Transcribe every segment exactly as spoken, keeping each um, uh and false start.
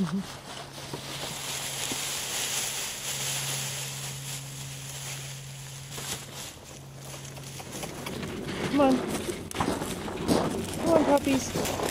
Come on. Come on, puppies.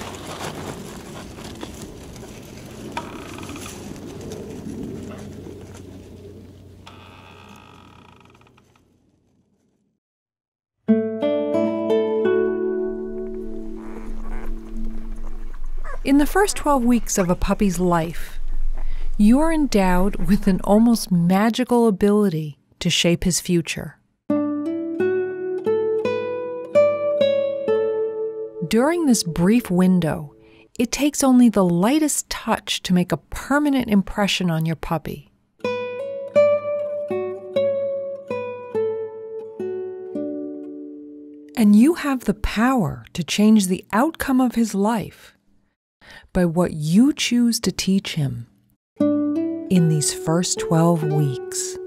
In the first twelve weeks of a puppy's life, you are endowed with an almost magical ability to shape his future. During this brief window, it takes only the lightest touch to make a permanent impression on your puppy. And you have the power to change the outcome of his life by what you choose to teach him in these first twelve weeks.